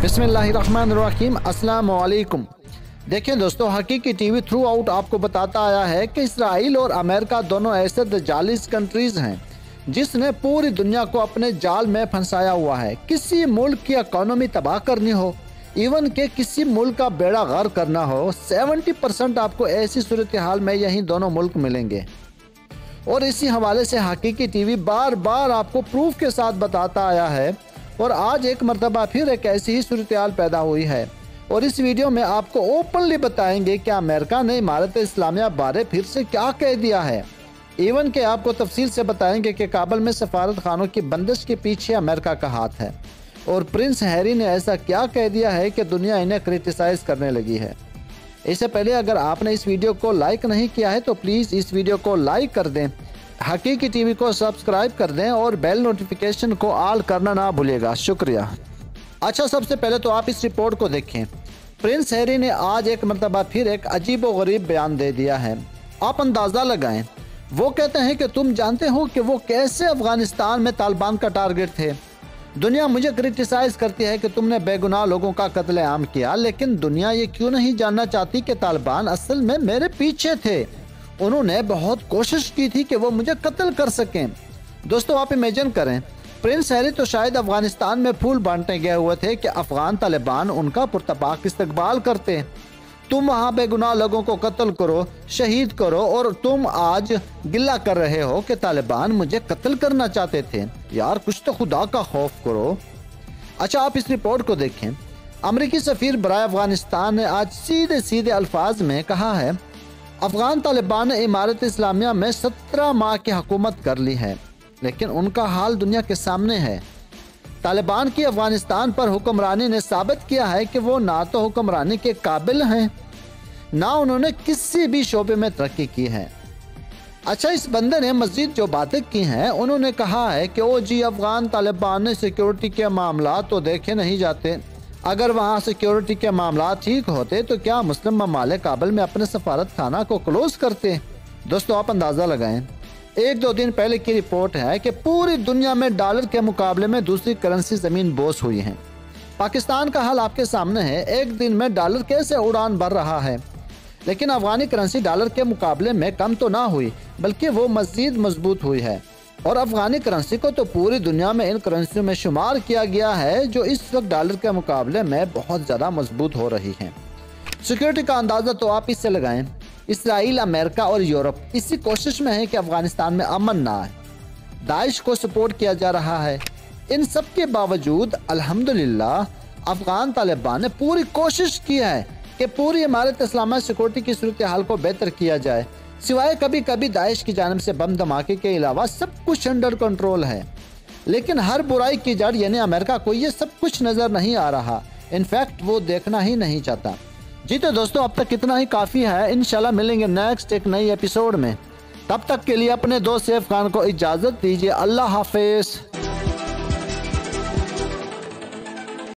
बिस्मिल्लाहिर्रहमानिर्रहीम, अस्सलाम वालेकुम। देखिए दोस्तों, हकीकी टीवी थ्रू आउट आपको बताता आया है कि इसराइल और अमेरिका दोनों ऐसे दजालिस कंट्रीज हैं जिसने पूरी दुनिया को अपने जाल में फंसाया हुआ है। किसी मुल्क की इकोनॉमी तबाह करनी हो, इवन के किसी मुल्क का बेड़ा गर्क करना हो, 70% आपको ऐसी सूरत हाल में यही दोनों मुल्क मिलेंगे। और इसी हवाले से हकीकी टीवी बार बार आपको प्रूफ के साथ बताता आया है और आज एक मरतबा फिर एक ऐसी ही सूरत हाल पैदा हुई है। और इस वीडियो में आपको ओपनली बताएंगे कि अमेरिका ने इमारत इस्लामिया बारे फिर से क्या कह दिया है। इवन के आपको तफसील से बताएंगे कि काबुल में सफारत खानों की बंदिश के पीछे अमेरिका का हाथ है और प्रिंस हैरी ने ऐसा क्या कह दिया है कि दुनिया इन्हें क्रिटिसाइज करने लगी है। इससे पहले अगर आपने इस वीडियो को लाइक नहीं किया है तो प्लीज़ इस वीडियो को लाइक कर दें, हकीकी टीवी को सब्सक्राइब कर दें और बेल नोटिफिकेशन को ऑल करना ना भूलिएगा। शुक्रिया। अच्छा, सबसे पहले तो आप इस रिपोर्ट को देखें। प्रिंस हैरी ने आज एक मरतबा फिर एक अजीब व गरीब बयान दे दिया है। आप अंदाज़ा लगाएं, वो कहते हैं कि तुम जानते हो कि वो कैसे अफगानिस्तान में तालिबान का टारगेट थे। दुनिया मुझे क्रिटिसाइज करती है कि तुमने बेगुनाह लोगों का कत्लेआम किया, लेकिन दुनिया ये क्यों नहीं जानना चाहती कि तालिबान असल में मेरे पीछे थे। उन्होंने बहुत कोशिश की थी कि वो मुझे कत्ल कर सकें। दोस्तों, आप इमेजिन करें, प्रिंस हैरी तो शायद अफगानिस्तान में फूल बांटने गए हुए थे कि अफगान तालिबान उनका पुरतपाक इस्तकबाल करते। तुम वहाँ बेगुनाह लोगों को कत्ल करो, शहीद करो, और तुम आज गिल्ला कर रहे हो कि तालिबान मुझे कत्ल करना चाहते थे। यार, कुछ तो खुदा का खौफ करो। अच्छा, आप इस रिपोर्ट को देखें। अमरीकी सफीर बराए अफगानिस्तान ने आज सीधे सीधे अल्फाज में कहा है, अफगान तालिबान ने इमारत इस्लामिया में 17 माह की हुकूमत कर ली है, लेकिन उनका हाल दुनिया के सामने है। तालिबान की अफगानिस्तान पर हुक्मरानी ने साबित किया है कि वो ना तो हुक्मरानी के काबिल हैं, ना उन्होंने किसी भी शोबे में तरक्की की है। अच्छा, इस बंदे ने मजीद जो बातें की हैं, उन्होंने कहा है कि ओ जी, अफगान तालिबान ने सिक्योरिटी के मामला तो देखे नहीं जाते। अगर वहाँ सिक्योरिटी के मामला ठीक होते तो क्या मुस्लिम ममालिक काबुल में अपने सफारत खाना को क्लोज करते। दोस्तों, आप अंदाज़ा लगाएं, 1-2 दिन पहले की रिपोर्ट है कि पूरी दुनिया में डॉलर के मुकाबले में दूसरी करेंसी ज़मीन बोस हुई है। पाकिस्तान का हाल आपके सामने है। एक दिन में डॉलर कैसे उड़ान भर रहा है, लेकिन अफगानी करेंसी डॉलर के मुकाबले में कम तो ना हुई बल्कि वो मज़ीद मजबूत हुई है। और अफगानी करेंसी को तो पूरी दुनिया में इन करेंसियों में शुमार किया गया है जो इस वक्त डॉलर के मुकाबले में बहुत ज़्यादा मजबूत हो रही हैं। सिक्योरिटी का अंदाज़ा तो आप इससे लगाएं, इसराइल, अमेरिका और यूरोप इसी कोशिश में है कि अफगानिस्तान में अमन ना आए। दाइश को सपोर्ट किया जा रहा है। इन सब के बावजूद अल्हम्दुलिल्लाह अफगान तालिबान ने पूरी कोशिश की है कि पूरी इमारत इस्लामिया सिक्योरिटी की सूरत हाल को बेहतर किया जाए। सिवाय कभी कभी दाइश की जानिब से बम धमाके के अलावा सब कुछ अंडर कंट्रोल है। लेकिन हर बुराई की जड़ यानी अमेरिका को ये सब कुछ नज़र नहीं आ रहा। इनफैक्ट वो देखना ही नहीं चाहता। जी तो दोस्तों, अब तक इतना ही काफ़ी है। इंशाल्लाह मिलेंगे नेक्स्ट एक नई एपिसोड में। तब तक के लिए अपने दोस्त सैफ खान को इजाज़त दीजिए। अल्लाह हाफिज़।